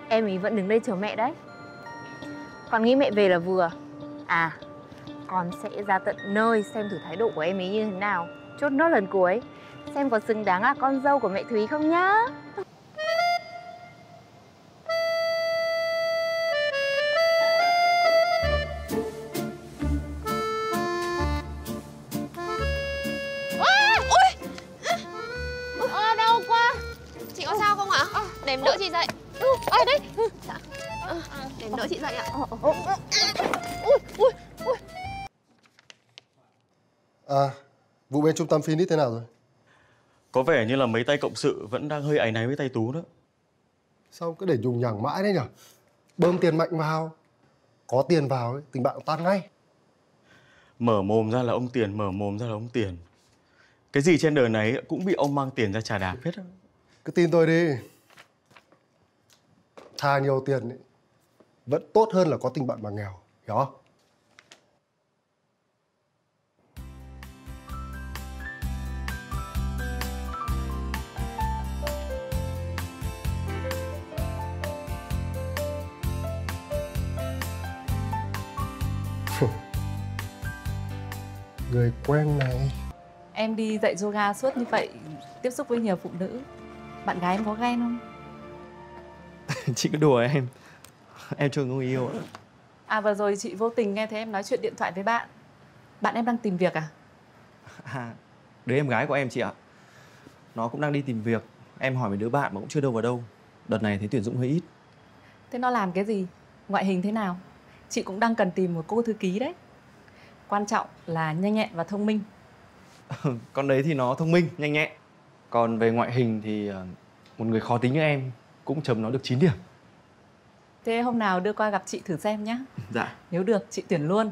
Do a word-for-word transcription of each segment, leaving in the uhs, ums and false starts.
Em ý vẫn đứng đây chờ mẹ đấy. Con nghĩ mẹ về là vừa. À, con sẽ ra tận nơi xem thử thái độ của em ý như thế nào. Chốt nốt lần cuối, xem có xứng đáng là con dâu của mẹ Thúy không nhá. Ờ, đau quá. Chị có sao không ạ? Để em đỡ chị dậy. Ở đây. Dạ. Để em đỡ chị dậy ạ. Ui, ui, ui. À, vụ bên trung tâm Phoenix thế nào rồi? Có vẻ như là mấy tay cộng sự vẫn đang hơi áy náy với tay Tú đó. Sao cứ để nhùng nhằng mãi đấy nhỉ? Bơm tiền mạnh vào. Có tiền vào ấy, tình bạn tan ngay. Mở mồm ra là ông Tiền, mở mồm ra là ông Tiền. Cái gì trên đời này cũng bị ông mang tiền ra trả đạp hết á. Cứ tin tôi đi. Thà nhiều tiền ấy, vẫn tốt hơn là có tình bạn mà nghèo, hiểu không? Người quen này. Em đi dạy yoga suốt như vậy, tiếp xúc với nhiều phụ nữ. Bạn gái em có ghen không? Chị cứ đùa em. Em chưa có yêu ạ. À, vừa rồi chị vô tình nghe thấy em nói chuyện điện thoại với bạn. Bạn em đang tìm việc à? À, đứa em gái của em chị ạ. Nó cũng đang đi tìm việc. Em hỏi mấy đứa bạn mà cũng chưa đâu vào đâu. Đợt này thấy tuyển dụng hơi ít. Thế nó làm cái gì? Ngoại hình thế nào? Chị cũng đang cần tìm một cô thư ký đấy. Quan trọng là nhanh nhẹn và thông minh. Con đấy thì nó thông minh, nhanh nhẹn. Còn về ngoại hình thì một người khó tính như em cũng chấm nó được chín điểm. Thế hôm nào đưa qua gặp chị thử xem nhé. Dạ. Nếu được, chị tuyển luôn.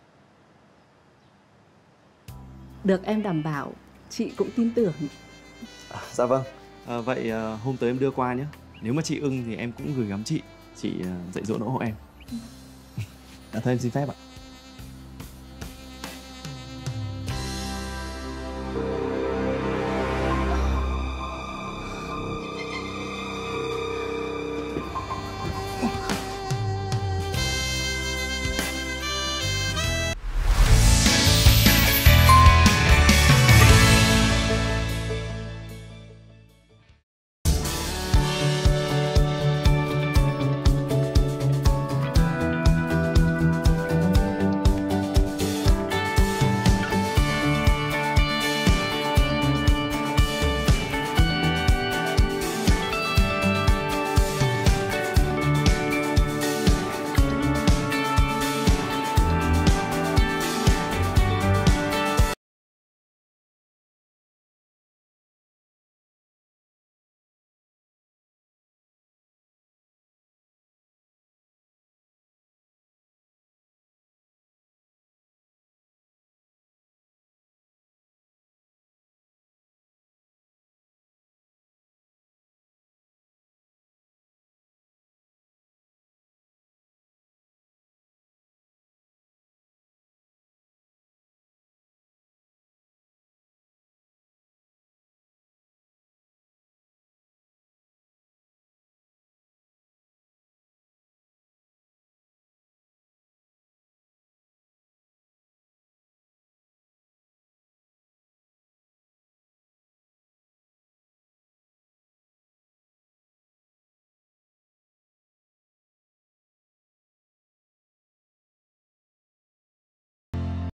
Được em đảm bảo, chị cũng tin tưởng. À, dạ vâng. À, vậy à, hôm tới em đưa qua nhé. Nếu mà chị ưng thì em cũng gửi gắm chị. Chị à, dạy dỗ nỗ hộ em. Đã thôi em xin phép ạ.